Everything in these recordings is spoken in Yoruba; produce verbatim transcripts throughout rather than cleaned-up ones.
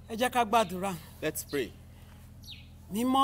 Ẹ jẹ́ ká gbàdúrà. Let's pray. Mímọ́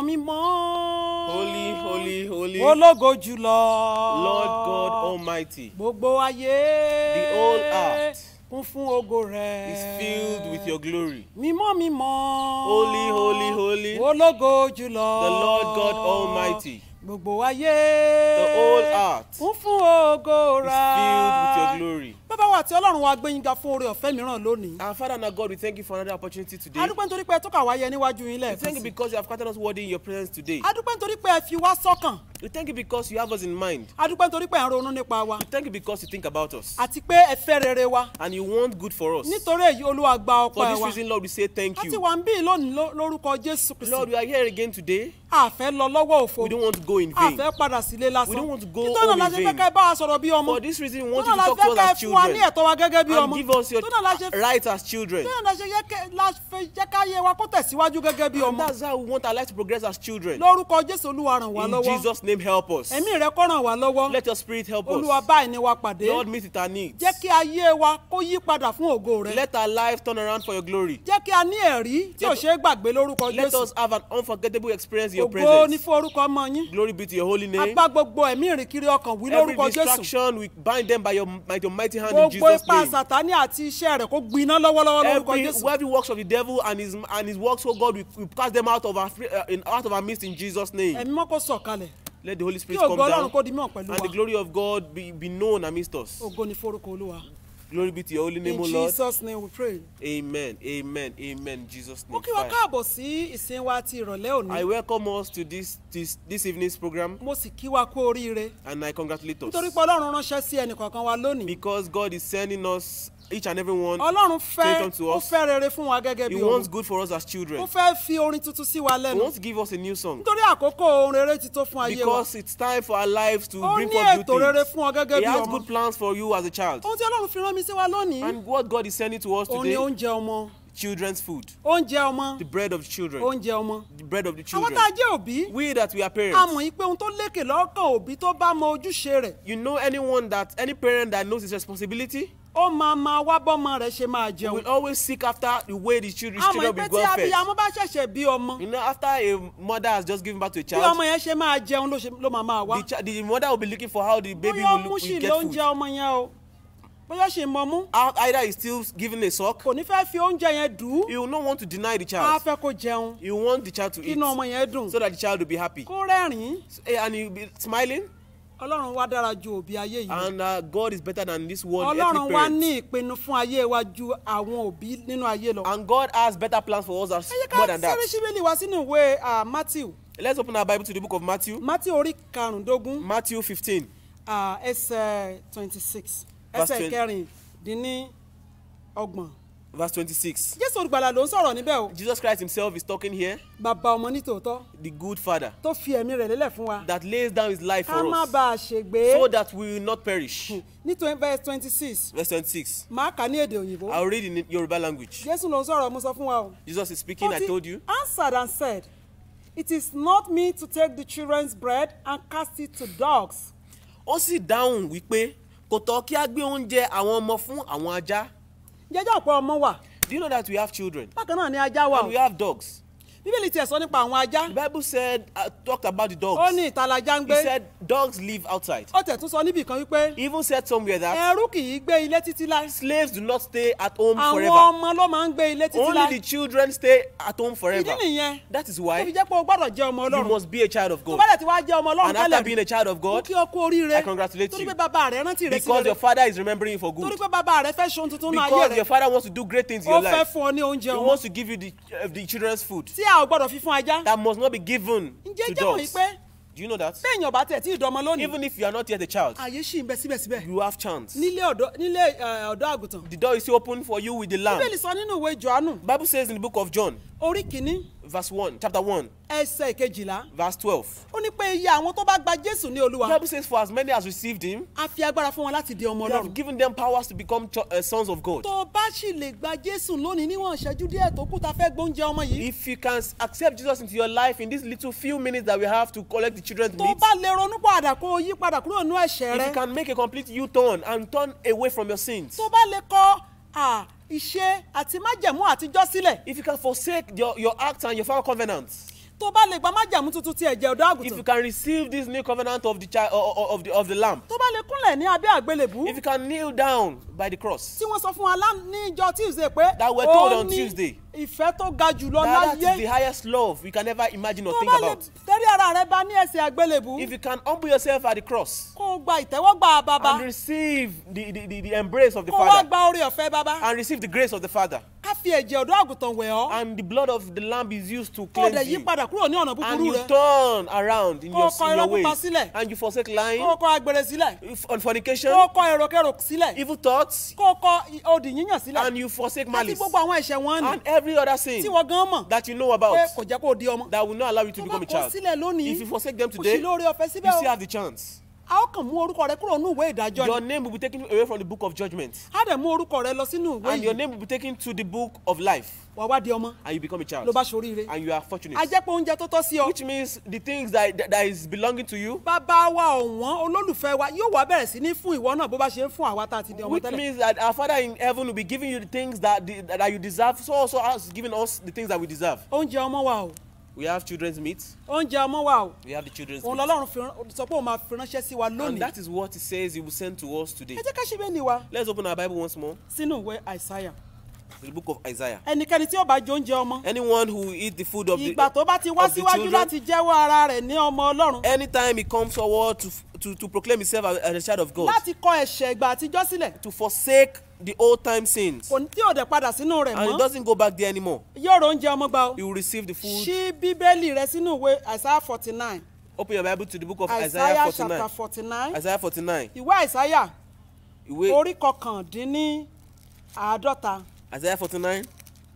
mímọ́. Holy, holy, holy. Ológo jùlọ. Lord God Almighty. Gbogbo ayé. The whole earth kún fún ògo rẹ̀. is filled with your glory. Mímọ́ mímọ́. Holy, holy, holy. Ológo jùlọ. The Lord God Almighty. Gbogbo ayé. The whole earth kún fún ògo is rẹ̀. filled with your glory. Bàbá wa àti Ọlọ́run wa gbé yín ga fún oore ọ̀fẹ́ mìíràn lónìí. Our Father and our God, we thank you for another opportunity today. A dúpẹ́ nítorí pé ẹ tó kà wá yẹ níwájú yín We thank lẹ́ẹ̀kan you sí. because you have counted us worthy in your presence today. A dúpẹ́ nítorí pé ẹ fi wá sọ́kàn. We thank you because you have us in mind. A dúpẹ́ nítorí pé ẹ ń ronú nípa wa. We thank you because you think about us. Àti pé ẹ fẹ́ rere wa. And you want good for us. Nítorí èyí Olúwa gba For ọpẹ́ this wa. reason, Lord, we say thank A ti you. wà ń bí lónìí ló- lórúkọ Jésù Lord, Kristi. we are here again today. A fẹ́ lọ lọ́wọ́ òfo. We don't want to go in A vain. fẹ́ padà sílé lásán. We don't want to go Nítorí náà home la in ṣe fẹ́ vain. ká ẹ bá wa sọ̀rọ̀ bí ọmọ. For this reason, we want Nítorí you náà to la talk to fẹ́ us ká ẹ as fún wa ní children ẹ̀tọ́ wa gẹ́gẹ́ bí and ọmọ. give us your Nítorí náà la ṣe rights as children. Nítorí náà la ṣe yẹ kẹ́- la fẹ́ jẹ́ ká yé wa kó tẹ̀síwájú gẹ́gẹ́ bí And ọmọ. that's how we want our life to progress as children. Lórúkọ Jésù Olúwa ràn wá In lọ́wọ́. Jesus' name, help us. Ẹ̀mí rẹ kó ràn wá lọ́wọ́. Let your spirit help Olúwa us. báyìí ni wa pàdé. Lord, meet with our needs. Jẹ́ kí ayé wa kó yí padà fún ògo rẹ. Let our life turn around for your glory. Jẹ́ kí a ní ẹ̀rí tí ò ṣe é gbàgbé lórúkọ Let Jésù. us have an unforgettable experience in your Ògo ní presence. fún orúkọ ọmọ yín. Glory be to your holy name. Agbá gbogbo ẹ̀mí ìrìnkiri ọkàn wí Every lórúkọ Jésù. distraction, we bind them by your, by your mighty hand in Gbogbo Jesus' ipa name. Sàtánì àti iṣẹ́ rẹ̀ kó gbiná lọ́wọ́lọ́wọ́ lórúkọ Every, Jésù. every works of the devil and his and his works, oh God, we, we cast them out of our free- uh, in, out of our midst in Jesus' name. Ẹ̀mí mọ́ kó sọ̀kalẹ̀. Let the Holy Kí Spirit ògo come Ọlọ́run down kó di mímọ̀ pẹ̀lú and the wa. glory of God be, be known amidst us. Ògo ní forúkọ Olúwa. Glory be to your holy name, In O Lord. Jesus' name we pray. Amen, amen, amen. In Jesus' Mo name. kí wa Fire. káàbọ̀ sí ìsìn wa ti ìrọ̀lẹ́ I òní. welcome us to this this this evening's program Mo sì kí wa kú oríire. and I congratulate Nítorí us pé Ọlọ́run ránṣẹ́ sí ẹnìkọ̀ọ̀kan wa lónìí. because God is sending us each and every one. Ọlọ́run fẹ́ Straight unto ó us. fẹ́ rere fún wa gẹ́gẹ́ He bí wants ọmọ. good for us as Ó children. fẹ́ fi orin tuntun sí wa He lẹ́nu. wants to give us a new song Nítorí àkókò ohun rere ti tó fún ayé wa. because it's time for our lives to Ó bring ní forth ètò rere good fún ọ gẹ́gẹ́ things. He bí has ọmọ. good plans for you as a child. Ohun tí Ọlọ́run fi rán mi sí wa lónìí. And what God is sending to us Òun ni today, oúnjẹ ọmọ. children's food, Oúnjẹ ọmọ. the bread of the children, Oúnjẹ ọmọ. the bread of the Àwọn children. tá a jẹ́ òbí. We that we are A parents, mọ̀ yí pé ohun tó lékè lọ́kàn òbí tó bá mọ ojúṣe rẹ̀. you know anyone that, any parent that knows his responsibility, Ó máa máa wá bọ́mọ rẹ̀ ṣe máa will jẹun. always seek after the way the children, his A mọ̀ children pé will tí be well fed. abiyamọ bá ṣẹ̀ṣẹ̀ bí ọmọ. You know, after a mother has just given birth to a Bí child, ọmọ yẹn ṣe máa jẹun ló ṣe- ló máa máa wá. the, chi- the mother will be looking for how the baby Bóyá will, ó mú look, sí will get lóúnjẹ food. ọmọ yẹn o. Bóyá ṣì ń mọ mú. Ou- Either he's still giving a suck, Kò ní fẹ́ fi oúnjẹ yẹn dùn ún. he will not want to deny the Á child. fẹ́ kó jẹun. He will want the child to Kí eat inú ọmọ yẹn dùn. so that the child will be happy. Kó rẹ́rìn-ín. Eh, And he will be smiling. Ọlọ́run wá dára ju òbí ayé yìí. And uh, God is better than this world Ọlọ́run earthly wá ní parents. ìpinnu fún ayé wa ju àwọn òbí nínú ayé lọ. And God has better plans for us as Ẹ jẹ́ more ká than that. sáré síbélì wá sínú ìwé ah, Matthew. Let's open our Bible to the book of Matthew. Matthew orí karùndógún Matthew fifteen, ah, ẹsẹ̀ twenty six Verse ẹsẹ̀ twenty. kẹrìndínní ọgbọ̀n. verse twenty-six. Jésù olùgbàlà ló ń sọ̀rọ̀ níbẹ̀ o. Jesus Christ himself is talking here, Bàbá ọmọ ní tòótọ́ the good father tó fi ẹ̀mí rẹ̀ lélẹ̀ fún wa. that lays down his life Ká for má us bàa ṣègbé. so that we will not perish. Ní twen- verse twenty six Verse twenty-six. máa kà ní èdè òyìnbó. I'll read in Yoruba language. Jésù ló ń sọ̀rọ̀ mo sọ fún wa o. Jesus is speaking, I But he told you. answered and said, "It is not me to take the children's bread and cast it to dogs." Ó sì dáhùn wípé kò tọ́ kí a gbé oúnjẹ àwọn ọmọ fún àwọn ajá. Jẹ́jẹ́ ọ̀pọ̀ ọmọ wà. Do you know that we have children Bákan náà ni ajá wà and o. we have dogs? Bíbélì tiẹ̀ sọ nípa àwọn ajá. The Bible said, uh, talked about the Ó dogs. ní ìtalajá ń He gbé. said dogs live outside. Ó tẹ̀ tún sọ níbì kan wípé He even said somewhere that ẹrú kì í gbé ilé títí láì. slaves do not stay at home Àwọn forever. ọmọ ló máa ń gbé ilé títí Only láì. the children stay at home Ìdí forever. nìyẹn. That is Ó fi why jẹ́ pé o gbọ́dọ̀ jẹ́ ọmọ you Ọlọ́run. must be a child of Tó God. bá dẹ̀ ti wá jẹ́ ọmọ Ọlọ́run And after tẹ́lẹ̀ being a child of mú God, kí o kú oríire. I congratulate Torí you. pé bàbá rẹ̀ rántí rẹ̀ sí because your rere. father is remembering you for Torí good. pé bàbá rẹ̀ fẹ́ ṣe ohun tuntun náà ayé Because your rẹ̀. father wants to do great things in Ó your fẹ́ life. fún ọ ní oúnjẹ He ọmọ. wants to give you the, uh, the children's food Tí a ò gbọ́dọ̀ fi fún ajá. that must not be given Ǹjẹ́ to jẹ́ wọ̀nyí dogs. pé Do you know that? bẹ́ẹ̀yàn bá tẹ̀ tí ìdọ́mọ lónìí. Even if you are not yet a child, Àyè ṣì ń bẹ síbẹ̀síbẹ̀. you have chance. Nílé ọ̀dọ́ nílé eh, ọ̀dọ́ àgùntàn. The door is still open for you with the lamb. Bíbélì sọ nínú ìwé Jòhánù Bible says in the book of John, orí kìíní verse one, chapter one, ẹsẹ̀ ìkejìlá. verse twelve. Ó ní pé iye àwọn tó bá gba Jésù ní The Olúwa. Bible says, for as many as received him, A fi agbára fún wọn láti di ọmọ he has Ọlọ́run. given them powers to become cho- uh, sons of God. Tó o bá sì lè gba Jésù lónìí níwọ̀n ìṣẹ́jú díẹ̀ tó kù tá a fẹ́ gbóúnjẹ ọmọ yìí. If you can accept Jesus into your life in these little few minutes that we have to collect the children's Tó o meat, bá lè ronú padà kó o yí padà kúrò nínú ẹ̀ṣẹ̀ if rẹ. you can make a complete U-turn and turn away from your sins, Tó o bá lè kọ à, ìṣe àti májẹ̀mú àtijọ́ sílẹ̀. if you can forsake your, your acts and your former covenants, tó bá lè gba májẹ̀mú tuntun ti ẹ̀jẹ̀ ọ̀dọ́ if you àgùntàn. can receive this new covenant of the child of the of the lamb, tó bá lè kúnlẹ̀ ní abẹ́ àgbélébú. if you can kneel down by the cross, tí wọ́n sọ fún wa lá- ní ìjọ Tuesday pé that we're told ó on ní Tuesday, ìfẹ́ tó ga jùlọ that, that is the láyé. highest love you can ever imagine or tó think bá lè about. tẹ́rí ara rẹ bá ní ẹsẹ̀ àgbélébú. If you can humble yourself at the cross kó o gba ìtẹ́wọ́gbà bàbá. and receive the, the, the, the embrace of the kó o wá Father, gba oore ọ̀fẹ́ bàbá. and receive the grace of the Father, ká fi ẹ̀jẹ̀ ọ̀dọ́ àgùntàn wẹ̀ ọ́. and the blood of the lamb is used to kó o dẹ̀ cleanse yí you, padà kúrò ní ọ̀nà and búburú you rẹ. turn around in Kó your, o kọ in your irọ́ pípa ways, sílẹ̀. and you forsake lying, kó o kọ agbèrè sílẹ̀. if- on fornication, kó o kọ èròkèrò sílẹ̀. evil thoughts, kó o kọ i- odì yíyàn sílẹ̀. and you forsake àti malice, gbogbo àwọn ẹ̀ṣẹ̀ wọn ni and every other sin tí wọ́n gan mọ̀ that you know pé about kò jẹ́ kó o di ọmọ. that will not allow you to tó bá become a kọ child. sílẹ̀ lónìí If you forsake them kò sí today, lórí ọ̀fẹ́ you síbẹ̀ still o. have the chance. a ó kàn mú orúkọ rẹ kúrò ní ìwé ìdájọ́ Your ni. name will be taken away from the book of judgment, á dẹ̀ mú orúkọ rẹ lọ sínú ìwé and your yìí. name will be taken to the book of life, wàá wá di ọmọ and you become a child, ló bá ṣoríire. and you are fortunate. a jẹ́ pé oúnjẹ tó tọ́ sí ọ. Which means the things that, that, that is belonging to you, bàbá wa ọ̀wọ́n olólùfẹ́ wa yóò wá bẹ̀rẹ̀ sí ní fún ìwọ náà bó bá ṣe ń fún àwa tá a ti di ọmọ which tẹ́lẹ̀. means that our Father in heaven will be giving you the things that, the, that you deserve, so also has given us the things that we deserve. oúnjẹ ọmọ wa o We have children's meat, oúnjẹ ọmọ wa o we have the children's òun meat. lọ́lọ́run fi rán- sọ pé òun máa fi ránṣẹ́ sí wa And lónìí. that is what He says He will send to us today. ẹ jẹ́ ká ṣe bẹ́ẹ̀ ni wa Let's open our Bible once more sínú ìwé àìsáyà. to the book of Isaiah. ẹnikẹ́ni tí ó bá jẹ oúnjẹ ọmọ Anyone who eat the food of the, ìgbà tó bá ti wá of the síwájú children, láti jẹ́wọ́ ara rẹ̀ ní ọmọ ọlọ́run anytime he comes forward to, to, to proclaim himself as, as a child of God, láti kọ ẹ̀ṣẹ̀ ìgbà àtijọ́ sílẹ̀ to forsake the old time sins, kò ní tí ò dẹ̀ padà sínú rẹ̀ and he mọ́ doesn't go back there anymore, yóò ro oúnjẹ ọmọ gbà o. he will receive the food. ṣí bíbélì rẹ sínú ìwé àìsáyà forty nine Open your Bible to the book of Isaiah àìsáyà chapter forty-nine. forty nine Isaiah forty-nine. ìwé àìsáyà Ìwé orí kọkàndínní àádọ́ta Isaiah forty-nine.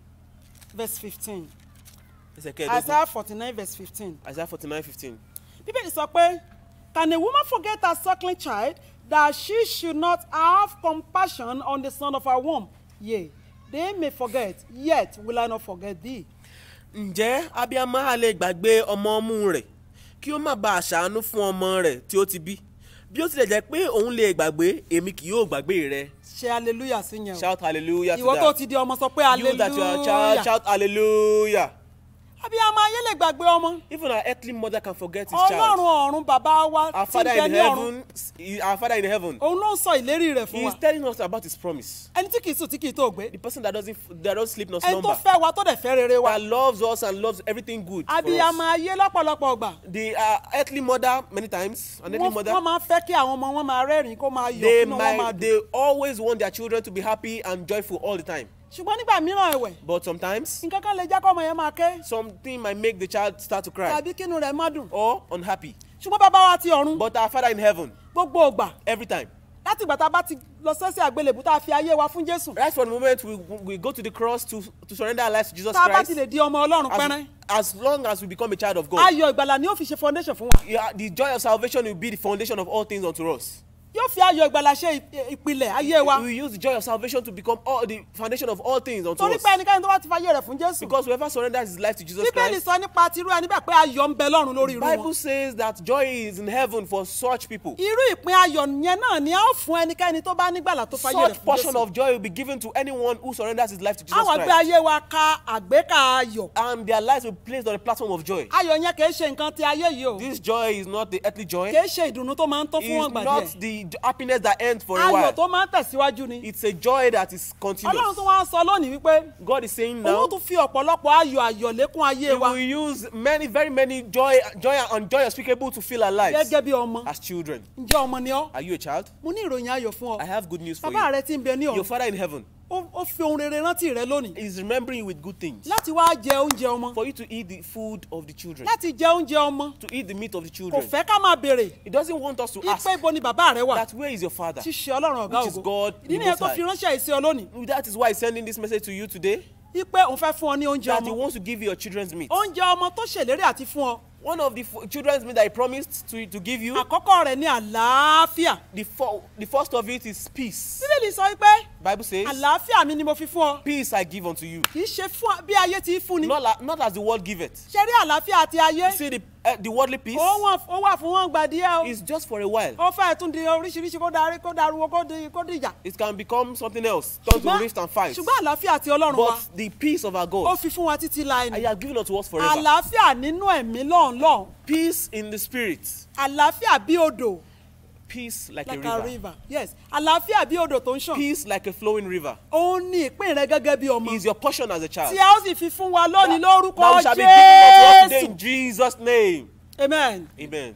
verse fifteen Ẹsẹ̀ kẹẹ̀dógún. Isaiah forty nine verse fifteen. Isaiah forty-nine fifteen. Bíbélì sọ pé can a woman forget her suckling child that she should not have compassion on the son of her womb? Yea, they may forget, yet will I not forget thee. Ǹjẹ́ abiyamọ ha lè gbàgbé ọmọ ọmú rẹ̀ kí ó má bàa ṣàánú fún ọmọ rẹ̀ tí ó ti bí? Bí ó tilẹ̀ jẹ́ pé òun lè gbàgbé, èmi kì yóò gbàgbé rẹ̀. Ṣe hallelujah sí yẹn o. Shout hallelujah to Ìwọ tó that. ti di ọmọ sọ pé You that you are a child, hallelujah. shout hallelujah. Abiyamọ ayé lè gbàgbé ọmọ. Even our earthly mother can forget his child. Ọlọ́run ọ̀run bàbá wa Our tí Father ń bẹ in ní ọ̀run. heaven, he- our Father in heaven, Òun ló ń sọ ìlérí rẹ̀ He fún wa. is telling us about His promise. Ẹni tí kì í sùn tí kì í tó gbé. The person that doesn't that doesn't sleep nor Ẹni tó slumber, fẹ́ wa tó dẹ̀ fẹ́ rere wa. that loves us and loves everything good for Abiyamọ us. ayé lọ́pọ̀lọpọ̀ ọgbà. The uh, earthly mother, many times, an earthly Wọ́n mother, wọ́n máa ń fẹ́ kí àwọn ọmọ wọn máa rẹ́rìn-ín kó máa yọ̀ they kí wọ́n máa might, dùn. they always want their children to be happy and joyful all the time. Ṣùgbọ́n nígbà mìíràn ẹ̀wẹ̀ But sometimes, nǹkan kan lè jẹ́ kọ́mọ yẹn máa ké something might make the child start to cry tàbí kínú rẹ̀ má dùn. or unhappy. Ṣùgbọ́n bàbá wa ti ọ̀run But our Father in heaven, gbogbo ògbà every time, láti ìgbà tá a bá ti lọ sẹ́sẹ̀ àgbélébù tá a fi ayé wa fún Jésù. right from the moment we, we go to the cross to, to surrender our lives to Jesus Tá a bá ti Christ, lè di ọmọ Ọlọ́run pẹ́rẹ́. as, as long as we become a child of God, Ayọ̀ ìgbàlà ni ó fi ṣe foundation fún wa. yeah, the joy of salvation will be the foundation of all things unto us. Yóò fi ayọ̀ ìgbàlà ṣe ì- ìpìlẹ̀ ayé wa. We use the joy of salvation to become all the foundation of all things unto Torí us. pé ẹnikẹ́ni tó bá ti fa ayé rẹ̀ fún Jésù. Because whoever surrenders his life to Jesus Bíbélì Christ, sọ nípa tirú ẹni bẹ́ẹ̀ pé ayọ̀ ń bẹ lọ́run lórí the irú Bible wọn. says that joy is in heaven for such people. Irú ìpín ayọ̀ yẹn náà ni a ó fún ẹnikẹ́ni tó bá nígbàlà tó fa ayé rẹ̀ Such fún portion Jésù. of joy will be given to anyone who surrenders his life to Jesus Àwọn àgbẹ̀ Christ. ayé wa ka àgbékà ayọ̀. And their lives will be placed on the platform of joy. Ayọ̀ yẹn kìí ṣe nǹkan ti ayé yìí o. This joy is not the earthly joy. Kìí ṣe ìdùnnú tó máa ń tó fún It's wọn gbà not díẹ̀. the happiness that ends for a Ayọ̀ while. tó máa ń tẹ̀síwájú ni. It's a joy that is Ọlọ́run continuous. tó wá ń sọ lónìí wípé God is saying now, òun tún fi ọ̀pọ̀lọpọ̀ ayọ̀ ayọ̀ lékún ayé He wa will use many, very many joy, joy and joy unspeakable to fill our lives gẹ́gẹ́ bí ọmọ. as children. Ǹjẹ́ ọmọ ni ọ́? Are you a child? Mo ní ìròyìn ayọ̀ fún I ọ. have good news for Bàbá you. rẹ tí ń bẹ ní Your ọ̀run. Father in heaven Ó ó fi ohun rere rántí rẹ lónìí. is remembering you with good things. Láti wá jẹ oúnjẹ ọmọ. For you to eat the food of the children. Láti jẹ oúnjẹ ọmọ. To eat the meat of the Kò children. fẹ́ ká máa béèrè. He doesn't want us to ask Ipe ibo ni bàbá rẹ wà. that where is your Father? Ṣíṣe Ọlọ́run ọ̀gá Which is ògo. God, Ìdí the nìyẹn Most tó High. fi ránṣẹ́ yìí sí ọ lónìí. That is why he's sending this message to you today. Ipe òun fẹ́ fún ọ ní oúnjẹ That he ọmọ. wants to give you your children's meat. Oúnjẹ ọmọ tó ṣèlérí àti fún ọ. One of the f- children's meat that he promised to, to give you, Àkọ́kọ́ rẹ̀ ní àlàáfíà. the, fo- the first of it is peace. Bíbélì sọ pé Bible says, àlàáfíà mi ni mo fi fún ọ. peace I give unto you. Kì í ṣe fún bí ayé ti fún ni. Not, la- not as the world giveth. Ṣé rí àlàáfíà àti ayé? See, the uh, the worldly peace ó wà ó wà fún wọn gbà díẹ̀ o. is just for a while. ó fẹ́ tún di oríṣiríṣi kó darí kó dariwo kó di kó dìjà. It can become something else, turn to rift and fight. ṣùgbọ́n àlàáfíà ti Ọlọ́run wa But the peace of our ó God, fi fún wa títí láì He ní. has given unto us forever. àlàáfíà nínú ẹ̀mí lọ́hùn-lọ́hùn. Peace in the spirit, àlàáfíà bí odò. peace like, like a river. a river. Yes. àlàáfíà bí odò tó ń ṣàn. Peace like a flowing river ó ní ìpín rẹ gẹ́gẹ́ bí ọmọ. is your portion as a child. tí a ó sì fi fún wa lónìí lórúkọ That shall be given unto us today Jésù. in Jesus' name. Amen. Amen.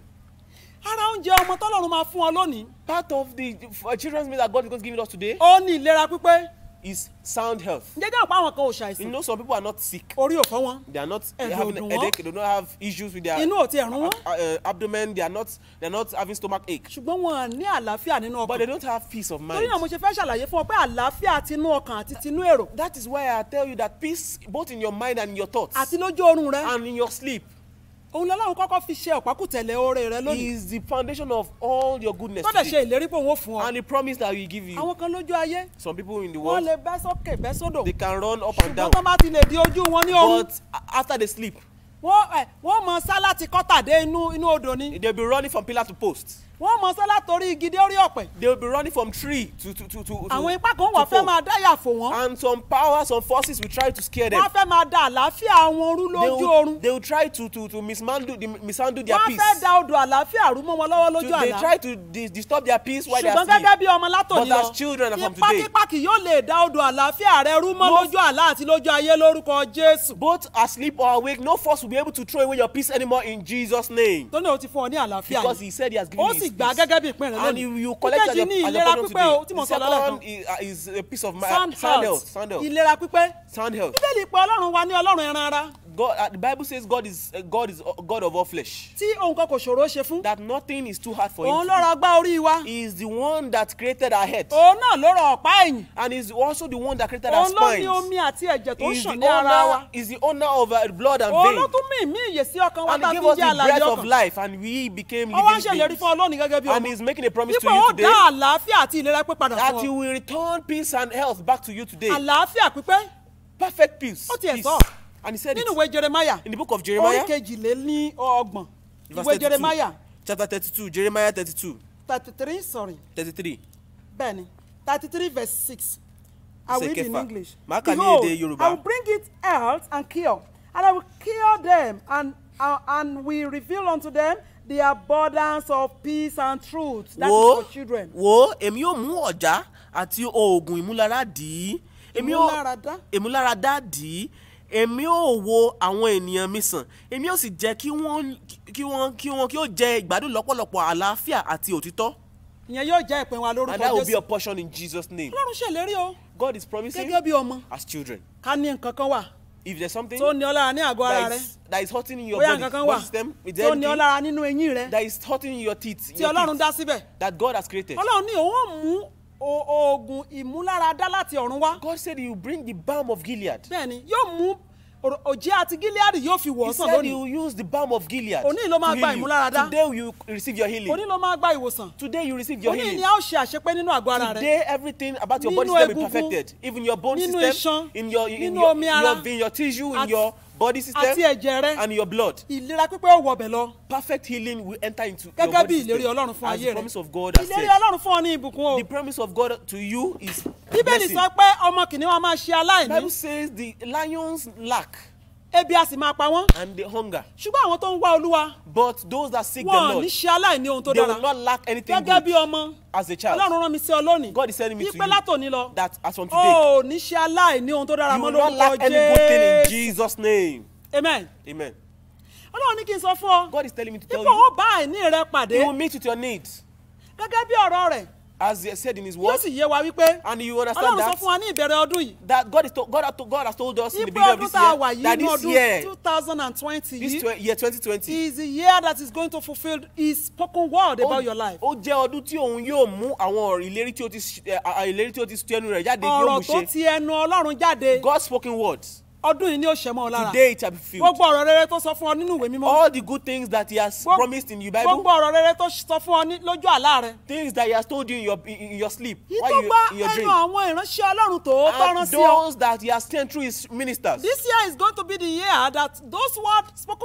ara oúnjẹ ọmọ tọ́lọ́run máa fún ọ lónìí. Part of the uh, children's meal that God is going to give us today ó ní ìlera pípé. is sound health. ǹjẹ́ jẹ́ àpá àwọn kan ò You ṣàìsàn. know, some people are not sick. orí ò fọ́ wọn. They are not they Ẹ̀dọ̀ having ò a dùn headache. wọ́n. They don't have issues with their inú ò tiẹ̀ rún wọn. uh, uh, abdomen. They are not they are not having stomach ache. ṣùgbọ́n wọn à ní àlàáfíà nínú But they ọkàn. don't have peace of mind. torí náà mo ṣe fẹ́ ṣàlàyé fún ọ pé àlàáfíà tinú ọkàn àti tinú èrò That is why I tell you that peace both in your mind and in your thoughts àti lójú oorun rẹ and in your sleep òun lọ́lọ́run kọ́kọ́ fi ṣe ọ̀pákùtẹ̀lẹ̀ oore rẹ lónìí. is the foundation of all your goodness tó dẹ̀ ṣe today. ìlérí pé òun ó fún ọ. And the promise that we give you. àwọn kan lójú ayé Some people in the wọ́n world, lè bẹ́ sókè bẹ́ sódò. they can run up and ṣùgbọ́n down. tó bá ti lè di ojú wọn ní oorun. But a- after they sleep, wọ́n ẹ̀ wọ́n mọ sá láti kọ́tà dé inú inú odò ni. they'll be running from pillar to post. wọ́n mọ sá látòrí igi dé orí ọ̀pẹ. They'll be running from tree to to to to. àwọn to, ipá kan wà to fẹ́ pole. máa dáyà fò wọ́n. And some powers, some forces will try to scare them. wọ́n fẹ́ máa da àlàáfíà wọn rú They lójú will, oorun. they will try to to to mishandle the mishandle their wọ́n peace. fẹ́ da odò àlàáfíà rú mọ́ wọn lọ́wọ́ To, lójú they àlá. try to dis disturb their peace while they are ṣùgbọ́n asleep. gẹ́gẹ́ bí ọmọ látòní But as children from today, ipákípákí yóò lè da odò àlàáfíà rẹ rú mọ́ No- lójú àlá àti lójú ayé lórúkọ Jésù. both asleep or awake, no force will be able to throw away your peace anymore in Jesus' name. tó ní o ti fún ọ ní àlàáfíà Because yìí. he said he has given ó you sì his gbà á peace. gẹ́gẹ́ bí ìpín rẹ And lónìí. you, you collect as ìkejì your, ní as your ìlera portion pípé o tí today. mo The sọ lálẹ́ kan. second is, uh, is a peace of mind. sound Sound health health. Sound health. ìlera pípé. Sound health. bíbélì pé ọlọ́run wa ní ọlọ́run ẹran ara. God, uh, the Bible says God is uh, God is uh, God of all flesh. tí ohun kan kò ṣòro ṣe fún. That nothing is too hard for òun him. ló To ra gbá orí wa. do. He is the one that created our head, òun náà ló ra ọ̀pá ẹ̀yìn. and is also the one that created our òun ló ní spines. omi àti ẹ̀jẹ̀ tó ń He is the ṣàn ní ara wa. owner. Is the owner of uh, blood and òun ló vein. tún mí ìmí ìyè sí ọkàn wa And tá he a gave fi us jẹ́ the àlàyé breath of ọkàn. life, and we became ó wá ń living ṣèlérí beings. fún ọ lónìí gẹ́gẹ́ bí And ọmọ. he's making a promise to dípò you ó today dá àlàáfíà àti ìlera pé padà that fún he ọ. will return peace and health back to you today. àlàáfíà pípé Perfect peace. Ó tiẹ̀ Peace. sọ. And he said it nínú ìwé Jeremiah in the book of orí Jeremiah, kejìléní ọgbọ̀n verse ìwé thirty-two. Jeremiah Chapter thirty-two, Jeremiah thirty-two, thirty three sorry thirty-three. bẹ́ẹ̀ni thirty three verse six I will read in Ṣe kẹfà. English. Màá kà ní Behold, èdè Yorùbá. I will bring it health and cure, and I will cure them, and uh, and we reveal unto them the abundance of peace and truth. That Wo is for children. wo èmi yóò mú ọ̀já àti oògùn ìmúláradì. Èmi yóò Ìmúláradá? ìmúláradá dì í. Èmi yóò wo àwọn ènìyàn mi sàn. Èmi yóò sì jẹ́ kí wọ́n kí wọ́n kí wọ́n kí ó jẹ ìgbádùn lọ́pọ̀lọpọ̀ àlàáfíà àti òtítọ́. ìyẹn yóò jẹ́ ìpín wa And lórúkọ that will be Jésù. your portion in Jesus' name. Ọlọ́run ṣèlérí o God is promising gẹ́gẹ́ bí ọmọ as children. ká ní nǹkan kan wà If there's something tó ní ọ lára ní àgọ́ ara that rẹ is, that is hurting in your bóyá body, nǹkan kan wà body system, is there tó ní ọ anything lára nínú eyín rẹ that is hurting in your teeth, in tí your Ọlọ́run teeth, dá síbẹ̀. that God has created? Ọlọ́run ní òun ó mú o- oògùn ìmúláradá láti ọ̀run wá. God said he will bring the balm of Gilead. bẹ́ẹ̀ni yóò mú òrò- òjé àti Gilead yóò fi wọ̀ He ọ́ sàn said he lónìí. will use the balm of Gilead Òní ló máa to gba heal you. ìmúláradá. Today you receive your healing. òní ló máa gba ìwòsàn. Today you receive your òní ni healing. a ó ṣe àṣepé nínú àgọ́ ara rẹ. Today everything about your body Nínú system is egungun, perfected. Even your bone nínú system, iṣan, in your in nínú your, omi in ara, your in your tissue, in àti- your body system, àti ẹ̀jẹ̀ rẹ. and in your blood. ìlera pípé ó wọbẹ̀ lọ. Perfect healing will enter into your gẹ́gẹ́ body bí ìlérí system. Ọlọ́run fún As ayé the rẹ. promise of God has ìlérí said. Ọlọ́run fún ọ ní ìbùkún o. The promise of God to you is Bíbélì blessing. sọ pé ọmọ kìnìún wa máa ṣe Bible aláìní. says the lions lack ebi a sì máa pa wọ́n. and they hunger, ṣùgbọ́n àwọn tó ń wá Olúwa but those that seek the wọn ò ní Lord, ṣe aláìní ohun tó they dára. will not lack anything gẹ́gẹ́ bí good ọmọ as a child. Ọlọ́run rán mi sí ọ lónìí. God is telling me to wípé you látòní lọ that as from today, o ò ní ṣe aláìní ohun tó dára you mọ́ will not lórúkọ lack any good thing in Jésù. Jesus' name. Amen. Amen. Ọlọ́run ní kí n sọ fún ọ. God is telling me to tell ipò you, ó bá àìní rẹ pàdé He will meet with your needs, gẹ́gẹ́ bí ọ̀rọ̀ rẹ̀ as He said in His yóò word, sì yé wa wípé and you understand Ọlọ́run sọ that. fún wa ní ìbẹ̀rẹ̀ ọdún yìí. That God is to, God, has to, God has told us in the ipò beginning of ọdún this tá a wà year yìí that ní this ọdún year, two thousand twenty this yìí tw- year twenty twenty, is the year that is going to fulfil His spoken word about your life. ó jẹ́ ọdún tí òun yóò mú àwọn ọ̀rọ̀ ìlérí tí ó ti ṣ- ẹ, à- ìlérí tí ó ti tẹnu rẹ̀ jáde yóò mú ọ̀rọ̀ tó ṣe. ti ẹnu Ọlọ́run jáde God's spoken words. ọdún yìí ni ó ṣẹ mọ́ ọ lára. Today it shall be fulfilled. gbogbo ọ̀rọ̀ rere tó sọ fún ọ nínú ìwé mímọ́. All the good things that He has Gbogbo- promised in your gbogbo Bible, ọ̀rọ̀ rere tó sọ fún ọ ní- lójú àlá rẹ. things that He has told you in your in, in your sleep, yìí while tó you bá in your ẹnu dream, àwọn ìránṣẹ́ Ọlọ́run tòótọ́ rán and sí ọ. those that He has sent through His ministers. This year is going to be the year that those word spoken word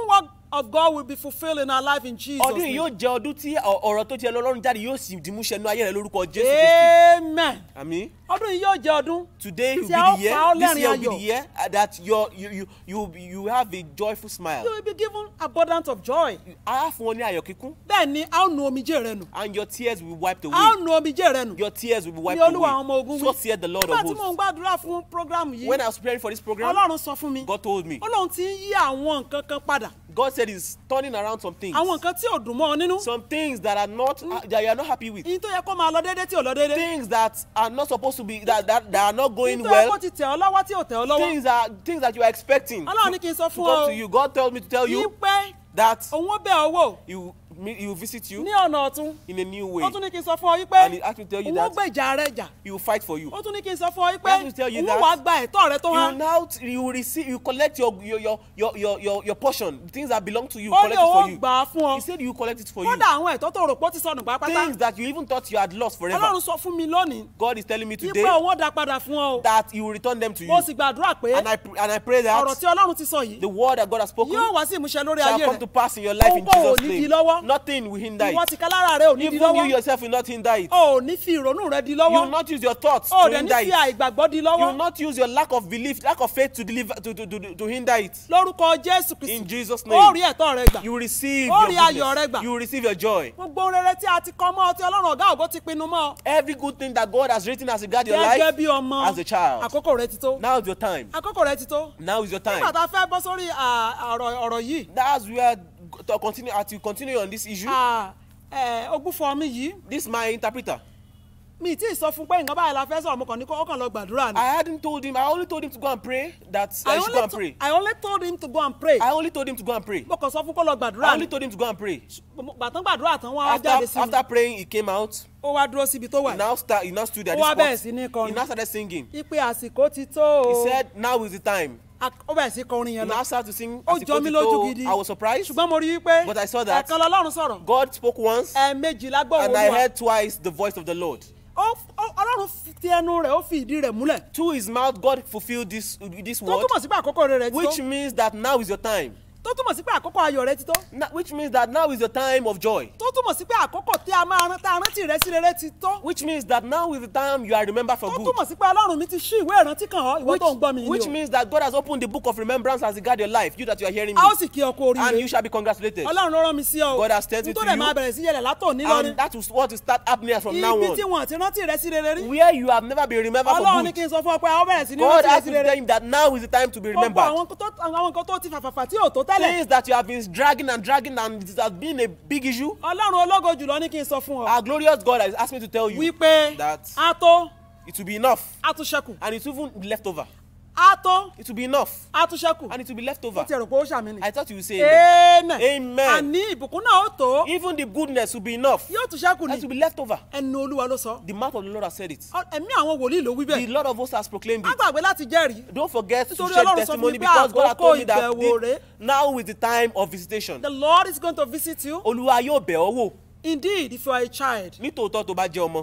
of God will be fulfilled in our life in Jesus' ọdún yìí name. yóò jẹ́ ọdún tí ọ- ọ̀rọ̀ tó ti ẹnu Ọlọ́run jáde yóò sì di múṣẹ nínú ayé rẹ lórúkọ Jésù Kristi. Amen. Àmín. ọdún yìí yóò jẹ́ ọdún Today will be tí a ó the year, pa ọ́ this lẹ́rìn year will be ayọ̀. the year uh, that your, you, you, you, you have a joyful smile. You will be given abundance of joy. A á fún ọ ní ayọ̀ kíkún, Bẹ́ẹ̀ ni a ó nu omijé rẹ nù. and your tears will be wiped a away. ó nu omijé rẹ nù. Your tears will be wiped Ní Olúwa àwọn ọmọ away. ogun So wí. saith the Lord of Nígbà tí mò ń hosts. gbàdúrà fún program yìí, When I was preparing for this program, Ọlọ́run sọ fún mi. God told me. Ọlọ́run ti ń yí àwọn nǹkan kan padà. God said He's turning around some things. Àwọn nǹkan tí ò dùn mọ́ ọ nínú. Some things that are not uh, that you are not happy with. Ìyí tó yẹ kó máa lọ déédéé tí ò lọ déédéé. Things that are not supposed to be that that, that are not going Ìyí tó yẹ kó well. ti tẹ̀ ọ́ lọ́wọ́ tí ò tẹ̀ ọ́ lọ́wọ́. Things are things that you are expecting to, Ọlọ́run ní kí n sọ to fún come ọ to you. God told me to tell yí you pé that òun ó bẹ̀ ọ́ wò He will, He will visit you ní ọ̀nà ọ̀tún. in a new way. Ó tún ní kí n sọ fún ọ yí pé And He asked me to tell you òun ó that gbé ìjà rẹ jà. He will fight for you. Ó tún ní kí n sọ fún ọ yí pé Let me tell you òun that wàá gba ẹ̀tọ́ rẹ tó You há. will now you will receive you collect your your your your your, your, your portion, the things that belong to you, Ó ní collect it òun ó for you. gbà á fún ọ. He said you collect it for you. Kódà àwọn ẹ̀tọ́ tó rò pé ó ti sọnù pátápátá. Things that you even thought you had lost forever. Ọlọ́run sọ fún mi lónìí God is telling me yí today pé òun ó dá padà fún ọ o. that He will return them to you. Mo sì gbàdúrà pé And I pr- and I pray ọ̀rọ̀ that tí Ọlọ́run ti sọ yìí the word that God has spoken yóò wá sí ìmúṣẹ lórí shall ayé come to rẹ. pass in your life in Ohunkóhun ò Jesus' ní di name. lọ́wọ́. Nothing will hinder Ìwọ it. ti ká lára rẹ ò ní di Even you lọ́wọ́. yourself will not hinder it. O ò ní fi ìrònú rẹ di You will lọ́wọ́. not use your thoughts O ò to dẹ̀ ní hinder fi it. àìgbàgbọ́ di You will lọ́wọ́. not use your lack of belief, lack of faith to deliver to to to, to hinder it. Lórúkọ Jésù In Kristi. Jesus' Ó name, rí ẹ̀tọ́ rẹ gbà. you will receive Ó your rí ayọ̀ rẹ goodness. gbà. You will receive your joy. Gbogbo ohun rere tí a ti kọ mọ́ ọ tí Ọlọ́run ọ̀gá ògo ti pinnu mọ́ ọ. Every good thing that God has written as regard your Gẹ́gẹ́ life bí ọmọ. as a child. Àkókò rẹ ti tó. Now is your time. Àkókò rẹ ti tó. Now is your Nígbà time. tá a fẹ́ bọ́ sórí à, ọ̀rọ̀ ọ̀rọ̀ yìí. That's where to continue as you continue on this issue. à, ẹ, Ogúnfọ̀ mi yìí. This is my interpreter. Mi tí ì sọ fún pé nǹkan báyìí la fẹ́ sọ̀rọ̀ mo kàn ní kó ó kàn lọ gbàdúrà ni. I hadn't told him. I only told him to go and pray. That I I should go only and to- pray. I only told him to go and pray. I only told him to go and pray. Mo kàn sọ fún kó lọ I gbàdúrà only ni. told him to go and pray. Gbàtán gbàdúrà tán wọ́n á jáde After sí mi. after praying, he came out. Ó wá dúró síbi tó wà He yìí. now start. He now stood at Ó wá bẹ̀rẹ̀ this sí ní spot. He kọrin. now started singing. Ipe àsìkò ti tó o. He said, "Now is the time." A- Ó bẹ̀rẹ̀ sí kọrin He yẹn now lọ. started to sing. Ó Àsìkò jọ ti mí lójú tó. gidi. I was surprised. Ṣùgbọ́n mo rí i pé But I saw that. ẹ̀ẹ̀kan lọ́lọ́run sọ̀rọ̀. God spoke once, Ẹ̀ẹ̀mejì la gbọ́ and I Olúwa. heard twice the voice of the Lord. Ó- ó- Ọlọ́run fi ti ẹnu rẹ̀ ó fi ìdí rẹ̀ múlẹ̀. To his mouth, God fulfilled this this Tó word, túmọ̀ sí pé àkókò rẹ̀ ti which tó. means that now is your time. Tó túmọ̀ sí pé àkókò ayọ̀ rẹ̀ ti tó. Na- which means that now is your time of joy. Tó túmọ̀ sí pé àkókò tí a máa rán tá a rántí rẹ̀ sí rere ti tó. Which means that now is the time you are remembered for Tó good. túmọ̀ sí pé Ọlọ́run mi ti ṣí ìwé ìrántí kan ọ́ ìwọ Which, tó ń gbọ́ mi which yìí o. means that God has opened the book of remembrance as regard your life. You that you are hearing me, A ó sì kí ọ kú and oríire. you shall be congratulated. Ọlọ́run ló rán mi sí ọ o. God has sent it to Nítorí ẹ̀ you. máa bẹ̀rẹ̀ sí yẹlẹ̀ látòní lọ ni. And that is what will start happening from now Ibi on. tí wọn ti rántí rẹ̀ sí rere rí. Where you have never been remembered Ọlọ́run ní for kí good. n sọ fún ọ pé a ó bẹ̀rẹ̀ sí ní God rántí rẹ̀ has sí to rere. tell him that now is the time to be Gbogbo remembered. àwọn nǹkan tó- àwọn nǹkan tó ti fàfàfà tí ò tó tẹ́lẹ̀. Things that you have been dragging and dragging and it has been a big issue. Ọlọ́run ológo jùlọ ní kí n sọ fún ọ. Our glorious God has asked me to tell you Wípé that a tó it will be enough a tún ṣẹ́kù. and it will even be left over. A tó It will be enough a tún ṣẹ́kù. and it will be left Ó over. ti rò pé ó ṣàmì ni. I thought you would say amen. Amen. Amen. Àní ìbùkún náà ó tó. Even the goodness will be enough. Yóò tún ṣẹ́kù And it will ni. be left over. Ẹnu Olúwa ló sọ. The mouth of the Lord has said it. Ọ- Ẹ̀mí àwọn wòlíì ló wí The bẹ́ẹ̀. Lord of hosts has proclaimed Má it. gbàgbé láti jẹ́rìí. Don't forget to Nítorí share Ọlọ́run the sọ fún testimony mi pé because God has àkókò told me that ìbẹ̀wò the- rèé. now is the time of visitation. The Lord is going to visit you. Olúwa yóò bẹ̀ ọ́ wò Indeed, if you are a child, nítòótọ́ tó bá jẹ́ ọmọ.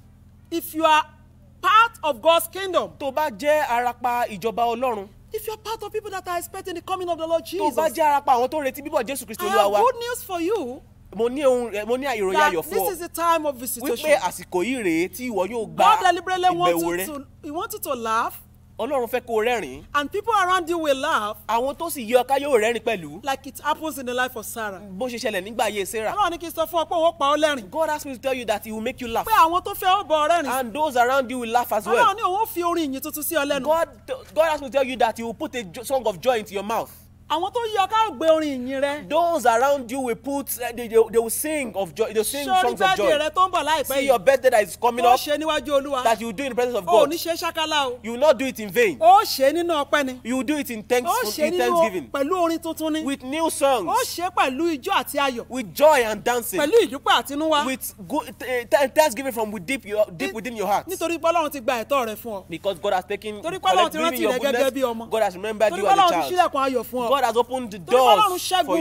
if you are part of God's kingdom, Tó bá jẹ́ arapa ìjọba Ọlọ́run. if you are part of people that are expecting the coming of the Lord Tó Jesus, bá jẹ́ arapa àwọn tó retí bíbọ̀ Jésù Kristi I Olúwa have wa. good news for you Mo ní ohun mo ní ìròyìn that ayọ̀ fún this ọ. is the time of visitation. Wípé àsìkò yìí rèé tí ìwọ yóò gba God deliberately wants ìbẹ̀wò you rẹ. to, He wants you to laugh, Ọlọ́run fẹ́ kó o rẹ́rìn-ín. and people around you will laugh Àwọn tó sì yí ọ ká yóò rẹ́rìn pẹ̀lú. like it happens in the life of Sarah. Bó ṣe ṣẹlẹ̀ nígbà ayé Sarah. Ọlọ́run ní kí n sọ fún ọ pé òun ó pa ọ́ lẹ́rìn. God asked me to tell you that he will make you laugh. Pé àwọn tó fẹ́ ó bọ̀ ọ́ rẹ́rìn. And those around you will laugh as well. Ọlọ́run ní òun ó fi orin ìyìn tuntun sí ọ lẹ́nu. God, God asked me to tell you that he will put a jo- song of joy into your mouth. Àwọn tó yí ọ ká ó gbé orin ìyìn rẹ. Those around you will put, uh, they, they, they will sing of joy. They will sing Sọ́ọ́rí songs of bẹ́ẹ̀dì joy. rẹ tó ń bọ̀ láìpẹ́ See your yìí. birthday that is coming Ó up, ṣe níwájú Olúwa. that you will do in the presence of Ó God. ní ṣe ṣákálá o. You will not do it in vain. Ó ṣe nínú ọpẹ́ ni. You will do it in, thanks, Ó ṣe in nínú thanksgiving. pẹ̀lú orin tuntun ni. With new songs. Ó ṣe pẹ̀lú ijó àti ayọ̀. With joy and dancing. Pẹ̀lú ìdúpẹ́ àtinúwá. With good, uh, thanksgiving from with deep, your, deep within your heart. Nítorí pé Ọlọ́run ti gba ẹ̀tọ́ rẹ fún ọ. Because God has taken, Torí pé Ọlọ́run ti believing rántí your rẹ gẹ́gẹ́ bí goodness, ọmọ. God has remembered Torí you pé as a Ọlọ́run ti child. ṣílẹ̀kùn ayọ̀ fún ọ. God has opened the Torí pé Ọlọ́run doors for ṣẹ́gun you.